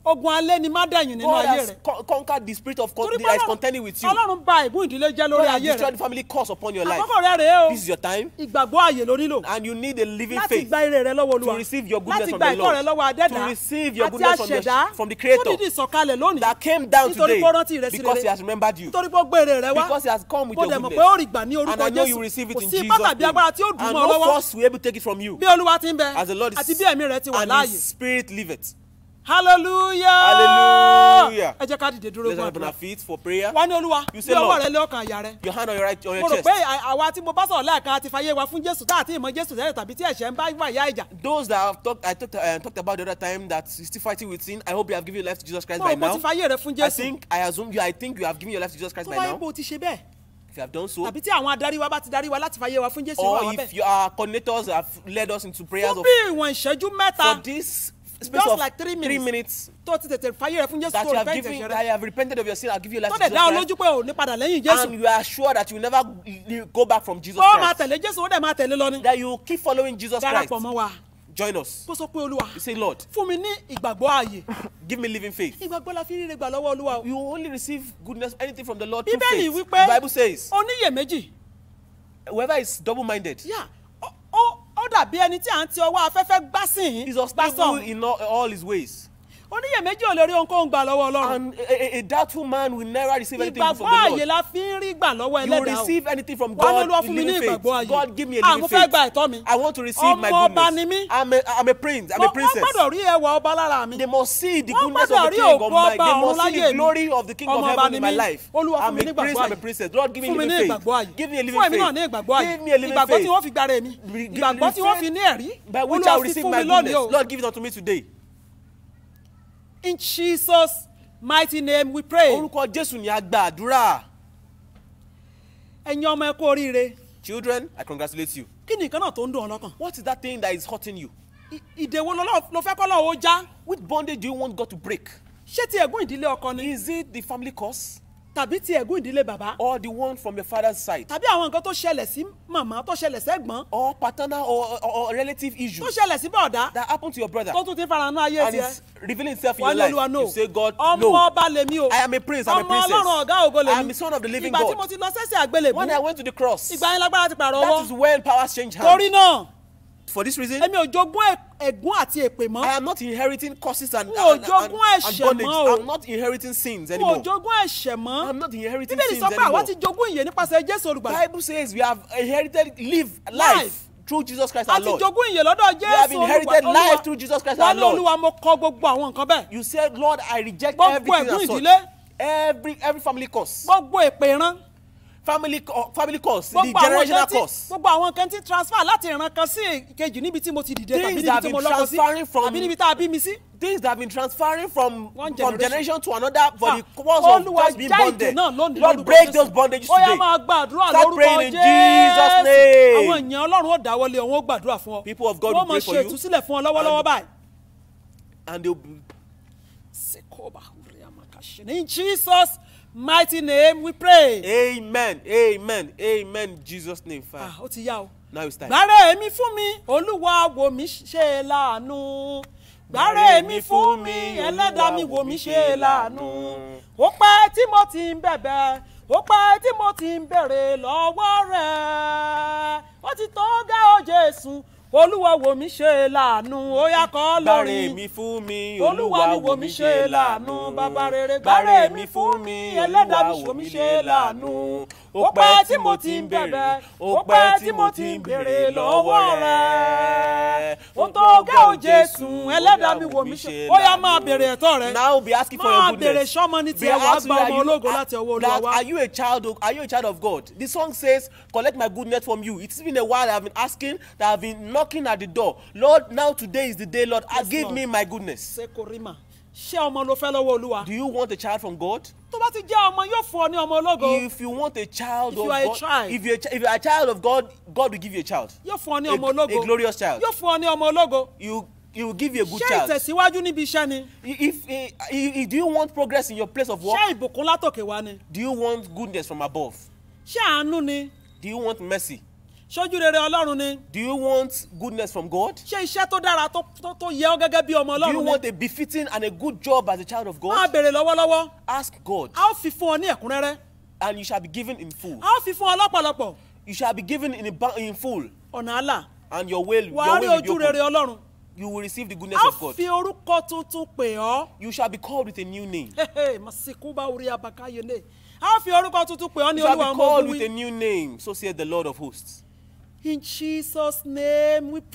ogun alẹ́ ni má dẹ̀yìn nínú God ayé has rẹ̀. co- conquered the spirit of con- Torí that is pé contending with you. Ọlọ́run ba ìbú ìdílé jẹ́ God lórí has ayé destroyed rẹ̀. the family curse upon your life. Àkókò rẹ̀ rèé o. This is your time, Ìgbàgbọ́ ààyè ló nílò. and you need a living Láti faith gba ire rẹ̀ lọ́wọ́ to Olúwa. receive your goodness Láti from gba the ẹ̀kọ́ rẹ̀ Lord, lọ́wọ́ Adẹ́dàá. to receive your Àti goodness from the- àṣẹ̀dá. from the Tó Creator dìdí ìsọ̀kalẹ̀ lónìí. that came down Nítorí today pé ó rántí rẹ̀ sí because rere. He has remembered you, Nítorí pé ó gbé ire rẹ̀ wá. because He has come with Mo your dẹ̀ mọ̀ goodness. pé ó rí gbà ní And orúkọ I know you Jésù. receive it Kò in sí Jesus' ipá tàbí name. agbára tí ó dùn And mọ́ ọ no lọ́wọ́. force will able to take it from you. Bí Olúwa ti ń bẹ. As the Lord is, Àti bí ẹ̀mí rẹ̀ ti wà and láàyè. His Spirit liveth. Hallelujah. Hallelujah. Ẹ jẹ́ ká dìde dúró Let's fún stand on àdúrà. our feet for prayer. Wá ní Olúwa, You bí say, ọwọ́ Lord, rẹ lé ọkàn àyà rẹ. Your hand on your right on Mo your rò chest. pé à- àwa tí mo bá sọ̀rọ̀ lẹ́ẹ̀kan àti fàyè wa fún Jésù tá àti ìmọ̀ Jésù tẹ́lẹ̀ tàbí tí ẹ̀ṣẹ̀ ń bá wà ìyá ìjà. Those that have talked, I talked, uh, talked about the other time that is still fighting with sin, I hope you have given your life to Jesus Christ Mo by rò pé o now. ti fàyè rẹ fún I Jésù. think, I assume you, I think you have given your life to Jesus Christ Tó by bá yẹ now. pé o ti ṣe bẹ́ẹ̀. If you have done so, Tàbí tí àwọn adarí wa bá ti darí wa láti fàyè wa fún Jésù wà or wá if bẹ́ẹ̀. your coordinators have led us into prayers Fún of bí ìwọ̀n ìṣẹ́jú mẹ́ta for this space Just of like three three minutes. minutes tó ti tètè fàyè rẹ fún Jésù that tó you have repent given, ẹ̀ṣẹ̀ that rẹ. you have repented of your sin, I'll give you your life Tó to dẹ̀ Jesus dá ọ Christ, lójú pé ò ní padà lẹ́yìn Jésù. and you are sure that you will never l- go back from Jesus Ó máa Christ, tẹ̀lé Jésù, ó dẹ̀ máa tẹ̀lé lọ ni. that you will keep following Jesus Christ. Darapọ̀ mọ́ wa. Join us. Kó sọ pé Olúwa, You say, Lord, fún mi ní ìgbàgbọ́ ààyè. give me living faith. Ìgbàgbọ́ la fi ríre gbà lọ́wọ́ Olúwa o. You will only receive goodness, anything from the Lord through Bíbélì faith. wípé The Bible says, oníyèméjì. whoever is double-minded Yà, ó- ó ó dàbí ẹni tí à ń ti ọwọ́ afẹ́fẹ́ gbá sìn. is unstable in all, all his ways. Oníyèméjì ò lè rí ohunkóhun gbà lọ́wọ́ Ọlọ́run. And a, a, a doubtful man will never receive anything from Ìgbàgbọ́ the ààyè Lord. la fi ń rí gbà lọ́wọ́ You will Ẹlẹ́dàá o. receive anything from Wá ní God Olúwa with fún mi ní living ìgbàgbọ́ faith. ààyè. God, give me a Ah, living mo fẹ́ gba faith. ẹ̀tọ́ mi. I want to receive my Ọmọ ọba goodness. ni mí. I'm a, I'm a prince. I'm a Wọ́n princess. gbọ́dọ̀ rí ẹwà ọba lára mi. They must see the Wọ́n goodness of gbọ́dọ̀ the rí king ògo of my. ọba They must ọ̀run see láyé the mi. glory of the king of Ọmọ ọba heaven ni in my mí. life. Olúwa fún I'm mi ní a prince. ìgbàgbọ́ I'm a ààyè. princess. Lord, give me Fún mi ní living ìgbàgbọ́ faith. ààyè. Give me a Fún living èmi náà ní faith. ìgbàgbọ́ ààyè. Give me a living Ìgbàgbọ́ tí faith. wọ́n fi gbára èmi. Give me Ìgbàgbọ́ tí wọ́n fi ní ẹ̀rí. By which I Olúwa will fi receive fún my mi lónìí goodness. o. Lord, give it unto me today. In Jesus' mighty name we pray. Orúkọ Jésù ni a gba àdúrà. Ẹ̀yin ọmọ ẹ kú oríire. Children, I congratulate you. Kí ni nǹkan náà tó ń dùn ọ́ lọ́kàn? What is that thing that is hurting you? I- Ìdè wo lọ́lọ́- lo fẹ́ kọ́ lọ́wọ́ ó já? Which bondage do you want God to break? Ṣé ti ẹ̀gún ìdílé ọkọ ni? Is it the family curse Tàbí ti ẹ̀gún ìdílé bàbá? or the one from your father's side? Tàbí àwọn nǹkan tó ṣẹlẹ̀ sí màmá tó ṣẹlẹ̀ sẹ́gbọ́n Or paternal or, or, or relative tó issues ṣẹlẹ̀ sí bọ̀dá that happen to your brother tó tún ti faranú ayé and tiẹ̀. it's revealing itself in Wà your ní Olúwa life? no. You say, God, Ọmọ no. ọba lèmi o. I am a prince, I'm a Ọmọ princess. Ọlọ́run ọ̀gá ògo lèmi. I am the son of the living Ìgbà tí God. mo ti lọ sẹ́sẹ̀ àgbélébùú. When I went to the cross, Ìgbà yẹn lágbára ti pààrọ̀ that is ọwọ́. when powers change Torí hands. náà, For this reason, èmi ò jogún ẹ̀- ẹ̀gún àti èpè mọ́. I am not inheriting curses and, N ò and, and, jogún and ẹ̀ṣẹ̀ bondage. mọ́ o. I'm not inheriting sins N ò anymore. jogún ẹ̀ṣẹ̀ mọ́. I'm not inheriting Bíbélì sins sọ pé àwa anymore. ti jogún ìyè nípasẹ̀ Jésù olùgbàlà. Bible says we have inherited live Life. life through Jesus Christ our A ti Lord. jogún ìyè lọ́dọ̀ We have Jésù inherited Olúwa. life through Jesus Christ our Wà ní Lord. Olúwa mo kọ gbogbo àwọn nǹkan bẹ́ẹ̀. You said, Lord, I reject Gbogbo everything ẹ̀gún as such. ìdílé. Every every family curse, Gbogbo èpè ìran. family cu- family curse, the Gbogbo àwọn generational nǹkan tí curse. gbogbo àwọn nǹkan tí transfer láti ìran kan sí ìkejì níbi tí mo ti dìde tàbí Things níbi that tí mo have been lọ́kọ sí transferring from- tàbí níbi tá a bí mi sí. Things that have been transferring from One from generation. generation to another for Ah, the cause of Olúwa just being já ìdè bonded. náà lónìí Lord, lórúkọ break Jésù. those bondages Ó yá today. máa gbàdúrà Start lórúkọ praying in Jésù. Jesus' name. Àwọn èèyàn Ọlọ́run ó dáwọ́lé wọn ó gbàdúrà fún ọ. People of God Wọ́n will pray máa for ṣe you. ìtúsílẹ̀ fún ọ lọ́wọ́lọ́wọ́ And- báyìí. And they'll be In Jesus' mighty name we pray. Amen, amen, amen. In Jesus' name, Father. Ah, ó ti yá o. Now it's time. Gbàrẹ́ mi fún mi, Olúwa wò mí ṣe láàánú. Gbàrẹ́ mi fún mi, Ẹlẹ́dàá mi wò mí ṣe láàánú. Ó pẹ́ tí mo ti ń bẹ̀bẹ̀, ó pẹ́ tí mo ti ń bèrè lọ́wọ́ rẹ̀. Ó ti tó gẹ́ o Jésù, Olúwa wò mí ṣe láàánú. Ó yá kọ́ Gbàrẹ́ lórí. mi fún mi, Olúwa mi wò mí ṣe láàánú. Bàbá rere gbàrẹ́ mi fún mi, Ẹlẹ́dàá mi wò mí ṣe láàánú. Ó pẹ́ tí mo ti ń bẹ̀bẹ̀, ó pẹ́ tí mo ti ń bèrè lọ́wọ́ rẹ̀. Ó tó gẹ́ o Jésù, Ẹlẹ́dàá mi wò mí ṣe. Ó yá máa bèrè ẹ̀tọ́ rẹ̀. Now be asking for Máa your bèrè goodness. sọ́mọ ní Be tiẹ̀ wàá asking, gba are ọmọ you- ológo are- láti ọwọ́ that- Olúwa wá. Are you a child of, are you a child of God? The song says, collect my goodness from you. It's been a while I've been asking, that I've been knocking at the door. Lord, now today is the day, Lord. Yes, give Lord. me my goodness. Ṣé kò rí mà? Ṣé ọmọ ló fẹ́ lọ́wọ́ Olúwa? Do you want a child from God? Tó bá ti jẹ́ ọmọ yóò fún ọ ní ọmọ ológo. If you want a child If of you are a God, child. if you're a, ch- if you're a child of God, God will give you a child. Yóò fún ọ ní A, ọmọ ológo. a glorious child. Yóò fún ọ ní ọmọ ológo. You He will give you a good Ṣé child. ìtẹ̀síwájú níbi iṣẹ́ ni? If, if, if do you want progress in your place of work? Ṣé ìbùkún látòkè wá ni? Do you want goodness from above? Ṣé àánú ni? Do you want mercy? ṣojú rere Ọlọ́run ni. Do you want goodness from God? ṣé iṣẹ́ tó dára tó tó tó yẹ ọ́ gẹ́gẹ́ bí ọmọ Do you Ọlọ́run want ni. a befitting and a good job as a child of máa God? béèrè lọ́wọ́lọ́wọ́. Ask God, a ó fi fún ọ ní ẹ̀kúnrẹ́rẹ́. and you shall be given in full. a ó fi fún ọ lọ́pọ̀lọpọ̀. You shall be given in, a ba- in full, ọ̀nà àlà. and your will, wà á your rí will will be ojú rere open. Ọlọ́run. You will receive the goodness a of God. fi orúkọ tuntun pè ọ́. You shall be called with a new name. Hehe, masikuba orí abakayele. a fi orúkọ tuntun pè ọ́ ní You shall Olúwa be ọmọ called ogun with a wí. new name. So saith the Lord of hosts. In Jesus' name we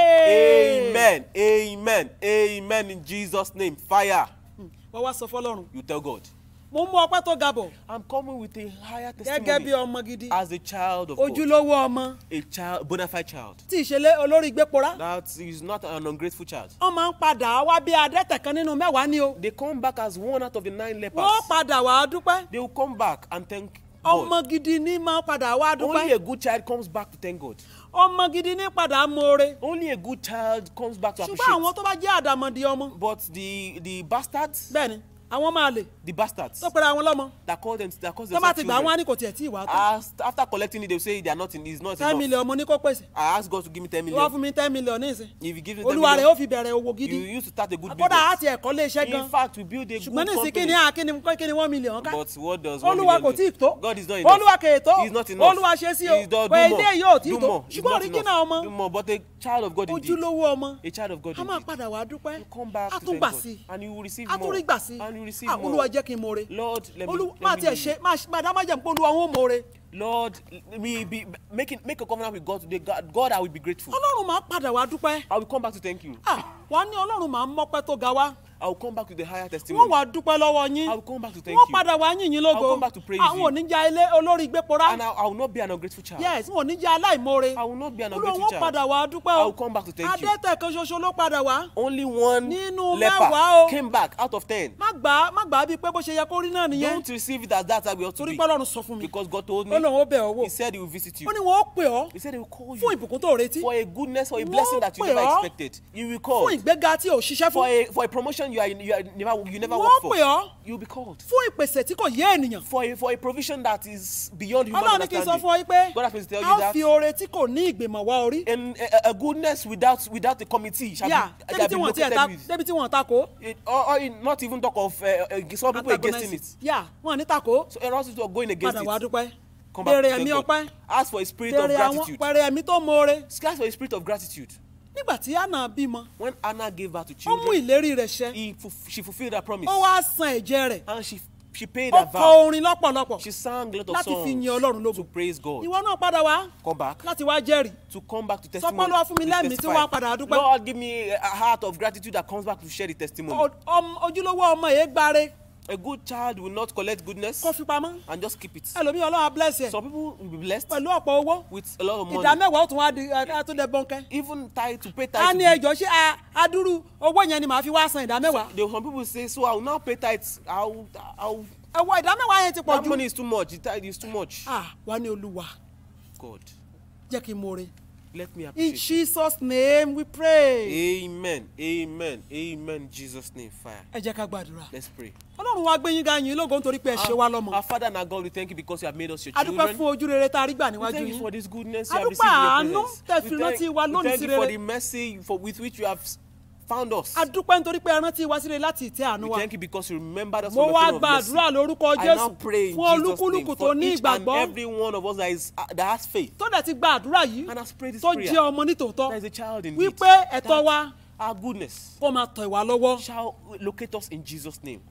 pray. Amen. Amen. Amen. In Jesus' name. Fire. wọ́n wá sọ fọlọ́run. You tell God, mo mú ọpẹ́ tó ga bọ̀. I'm coming with a higher gẹ́gẹ́ bí testimony ọmọ gidi. as a child of God. ojúlówó ọmọ. A child, bona fide child. tí ìṣẹ̀lẹ̀ olórí gbépora. That is not an ungrateful child. wọ́n máa ń padà wá bí adẹ́tẹ̀ kan nínú mẹ́wàá ni o. They come back as one out of the nine lepers. wọ́n padà wá dúpẹ́. They will come back and thank ọmọ God. gidi ní máa padà wá Only dúpẹ́. a good child comes back to thank God. ọmọ gidi ní padà mọ̀ọ́re. Only a good child comes back to ṣùgbọ́n appreciate. àwọn tó bá jẹ́ àdàmọ̀dì ọmọ. But the the bastards, bẹ́ẹ̀ni àwọn máa lè. the bastards tó pera àwọn lọ́mọ. that call them that call tó bá themselves ti gbà wọ́n á children, ní kò tiẹ̀ tí ì wá tó. as, after collecting it, they will say they are not in. It's not ten enough. million mo ní kó pèsè. I ask God to give me ten wọ́n million. fún mi ten million ní ìsìn. If you give me ten olúwa rẹ̀ million, ó fi bẹ̀rẹ̀ owó you gidi. used to start a good kódà á business. ti ẹ̀kọ́ lé iṣẹ́ In gan. fact, we build a good ṣùgbọ́n ní ìsìn kí company. ni à kí ni kí ni one million ká. But what does one olúwa million kò do? tí ì tó. God is not enough. olúwa kò tó. He's not enough. olúwa ṣe sí o. He's not- pé do ilé more. yìí ò tí ì Do tó. more. He's ṣùgbọ́n not oríjìnà enough. ọmọ. Do more. But a child of God indeed. ojúlówó ọmọ. A child of God a máa indeed. padà wá dúpẹ́. You come back a to tún thank gbà God. sí. And you will receive a tún more. rí gbà sí. And you receive Ah, more. olúwa jẹ́ kí n mọ̀ọ́re. Lord, let me, olú let máa me tiẹ̀ know ṣe you. máa máa dá máa jẹ́ pé olúwa wọn ò mọ̀ọ́re. Lord, me be making make a covenant with God today. God, God, I will be grateful. ọlọ́run máa padà wá dúpẹ́. I will come back to thank you. Ah, wàá ní ọlọ́run máa ń mọ́pẹ́ tó ga wá. I will come back with a higher wọ́n testimony. wá dúpẹ́ lọ́wọ́ yín. I will come back to thank wọ́n you. padà wá yìn yín I will lógo. come back to praise àwọn you. oníjà ilé olórí gbépora. And I, I will not be an ungrateful child. yes wọn oníjà aláìmoore. I will not be an olúwa ungrateful wọn child. padà wá dúpẹ́ I o. will come back to thank you. adẹ́tẹ̀ kan ṣoṣo ló padà wá. Only one Nínú leper mẹ́wàá o. came back out of ten. má gbà á má gbà á bíi pé bó ṣe yẹ kó rí náà nìyẹn. Don't receive it as that how we ought to torí be. pé ọlọ́run sọ fún mi. Because God told ó me. lóun ó bẹ̀ ọ́ wò. He said he will visit you. ó ní wọn ó pè ọ́ He said he will call fún you ìbùkún tó retí. for a goodness or a Wọ́n blessing that you pè never ọ́ expected. You will call. fún ìgbéga tí ò ṣiṣẹ́ For fún. a for a promotion you are you are never you never Wọ́n worked for. pè ọ́ You will be called. fún ìpèsè tí kò yé ènìyàn. For a for a provision that is beyond human ọlọ́run ní kí n sọ understanding. fún ọ yí pé God has been to tell a you ó that. fi oore tí kò ní ìgbìmọ̀ wá orí. And a, a goodness without without a committee shall yà be, débi shall tí be wọ́n tiẹ̀ ta located with. débi tí wọ́n ta kó. It, or, or in, not even talk of uh, uh, some people against it. yà wọ́n ní ta kó. So and also going against padà wá it. dúpẹ́. Come back to béèrè thank ẹ̀mí God. ọpẹ́. Ask for a spirit of béèrè àwọn gratitude. pẹ̀rẹ̀ ẹ̀mí tó mọ̀ọ́re. Ask for a spirit of gratitude. nígbà tí Hánà bímọ When Anna gave birth to ó mú children, ìlérí rẹ̀ ṣẹ. he, fulf- she fulfilled her promise. ó wá san ẹ̀jẹ̀ rẹ̀. And she she paid ó her kọ vow. orin lọ́pọ̀lọpọ̀. She sang a lot of láti fi yin songs Ọlọ́run lógo. to praise God. ìwọ náà padà wá Come back láti wá jẹ́rìí. to come back to sọ pé testimony. Olúwa fún mi to lẹ́mìí tí testify. wọ́n á padà dúpẹ́. Lord, give me a heart of gratitude that comes back to share the testimony. Ọ- ọm- ojúlówó ọmọ yẹn gbáre A good child will not collect goodness kó fi pamọ́. and just keep it. ẹlòmíì Ọlọ́run á bless ẹ̀ Some people will be blessed pẹ̀lú ọ̀pọ̀ owó. with a lot of money. ìdá mẹ́wàá ó tún wá di ẹ tó dẹ bọ́ńkẹ́. Even tied to pay a tithes. ní ẹjọ́ ṣé a- adúrú owó yẹn ni màá fi wá san ìdá mẹ́wàá. There some people say, so I will now pay tithes. I'll, I'll, ẹ̀wọ̀ ìdá mẹ́wàá yẹn ti pọ̀ that jù. money is too much. The tithe is too much. ah wá ní Olúwa God, jẹ́ kí n mọ̀ọ́re. let me In appreciate Jesus name we pray. you. Amen. Amen. Amen. Jesus' name, fire. ẹ jẹ́ ká gbàdúrà. Let's pray. Ọlọ́run wa gbé yín ga yín lógo nítorí pé ẹ ṣe wá Our, lọ́mọ. our Father and our God, we thank you because you have made us your a dúpẹ́ children. fún ojú rere tá a rí gbà We níwájú thank you yín. for this goodness A you have dúpẹ́ received in àánú your tẹ́ presence. fi We rántí thank, wa we lónìí thank sí you for rere. the mercy for, with which you have found us. a dúpẹ́ nítorí pé ẹ rántí wa síre láti ìtẹ́ àánú We wa. thank you because you remembered us mo from the wá throne of mercy. gbàdúrà lórúkọ I now Jésù pray in fún Jesus' name olúkúlùkù tó for ní each and ìgbàgbọ́ every one of us that, is, uh, that has faith, tó dẹ̀ ti gba àdúrà yìí and has prayed this tó prayer, jẹ́ ọmọ nítòótọ́ that is a child indeed, wípé ẹ̀tọ́ that wa our goodness kó máa tọ̀ ìwà lọ́wọ́ shall locate us in Jesus' name.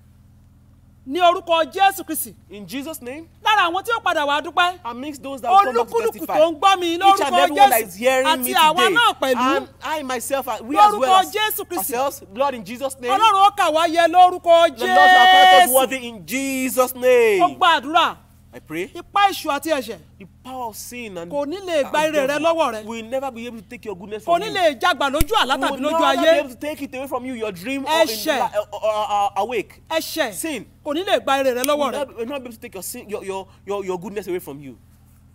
ní orúkọ Jésù Kristi. In Jesus' name, lára àwọn tí ó padà wá dúpẹ́ amidst those that will come back to olúkúlùkù testify, tó ń gbọ́ mi each and lórúkọ everyone that is Jésù hearing me àti àwa today, náà pẹ̀lú and I myself, and we as well lórúkọ as Jésù Kristi. ourselves, Lord, in Jesus' name, Ọlọ́run ó kà wá yẹ lórúkọ the Lord shall count us Jésù. worthy in Jesus' ó name. gba àdúrà I pray ipá èṣù àti ẹ̀ṣẹ̀ the power of sin and kò ní lè gba and ire rẹ devil lọ́wọ́ rẹ will never be able to take your goodness kò from ní you. lè jágbà lójú àlá You tàbí will lójú not be ayé able to take it away from you, your dream or in Ẹ̀ṣẹ̀. la- uh, uh, uh, awake. ẹ̀ṣẹ̀ Sin kò ní lè gba ire rẹ will lọ́wọ́ rẹ not, will not be able to take your sin, your, your, your, your goodness away from you.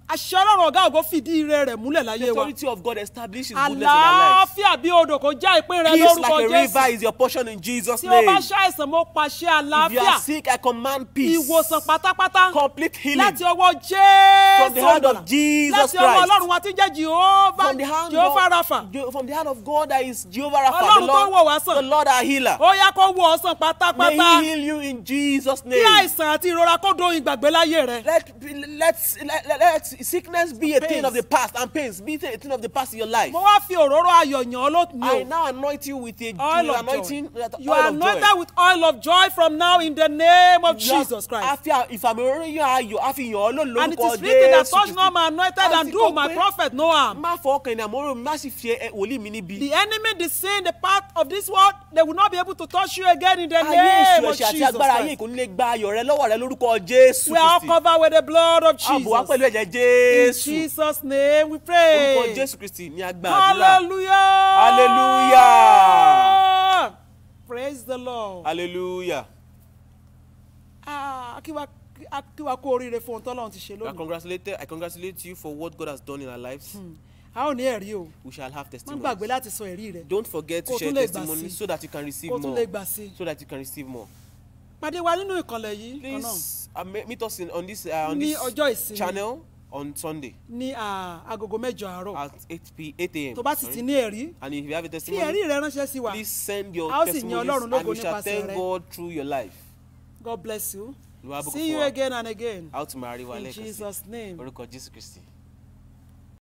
àṣẹ ọlọ́run ọ̀gá ògo fìdí ire rẹ̀ múlẹ̀ láyé The wa. authority of God establishes goodness in our lives. àlàáfíà bí odò kò já ìpín rẹ Peace lórúkọ like a river Jésù. is your portion in Jesus' tí o bá name. ṣàìsàn mo pàṣẹ If you are àlàáfíà sick, I command peace. ìwòsàn pátápátá Complete healing. láti ọwọ́ From the Jésù hand olùgbàlà. of Jesus láti ọwọ́ Christ. ọlọ́run wa tí jẹ́ Jehovah From the hand Jehovah Rapha. of, Je- from the hand of God that is Jehovah Rapha, Ọlọ́run the tó ń wò wá Lord, sàn. the Lord our healer. ó yá kó wò ọ́ sàn May pátápátá He heal you in Jesus' kí name. àìsàn àti ìrora kó dohun ìgbàgbé láyé rẹ. Let, let, let, let, let sickness be a thing Pains. of the past and pains be a thing of the past in your life. mo wá fi òróró ayọ̀ yàn ọ́ I lónìí now anoint you with a o oil of anointing, joy. that You oil are of joy. anointed with oil of joy from now in the name of You have- Jesus Christ. Àfi ìfàmì òróró yóò ayọ̀ àfi yàn ọ́ lónìí And it lórúkọ is written that Jésù touch Kristi. not my anointed and do my prophet no harm. Má fọ ọkàn ènìyàn mọ́rọ̀ má sì fi ẹ- wòlíì mi níbi. The enemy, the sin, the part of this world, they will not be able to touch you again in the Ayé name èṣù of ẹ̀ṣẹ̀ àti Jesus agbára ayé Christ. kò ní lè gba ayọ̀ rẹ lọ́wọ́ rẹ lórúkọ Jésù We are all Kristi. covered with the blood of Ààbò wá pẹ̀lú Jesus. ẹ̀jẹ̀ In Jésù. Jesus' name we Orúkọ pray. Jésù Kristi ni a gba àdúrà. Hallelujah. Hallelujah. Praise the Lord. Hallelujah. Ah, kí wa kí wa kú oríire fún ohun tọ́lọ́run ti ṣe I lónìí. congratulate, I congratulate you for what God has done in our lives. A ó ní ẹ̀rí o. We shall have Má testimonies. gbàgbé láti sọ ẹ̀rí rẹ. Don't forget Kó to share tún lè gbà testimony sí. so that you can receive Kó tún more. lè gbà sí. So that you can receive more. Pàdé wa nínú ìkànnì yìí kan náà Please uh, me- meet us in, on this, uh, on ní this ọjọ́ ìsinmi channel on Sunday ní ah, agogo mẹ́jọ àárọ̀. at eight p eight a m Tó bá sì ti ní ẹ̀rí, And if you have a fi testimony, ẹ̀rí rẹ ránṣẹ́ sí wa. please send your A ó sì yan testimonies Ọlọ́run and lógo we shall nípasẹ̀ thank rẹ̀. God through your life. God bless you. Olúwa bùkún See fún you wa. again and again. A ó tún máa rí wa In lẹ́ẹ̀kan sí. Jesus' name. Orúkọ Jésù Kristi.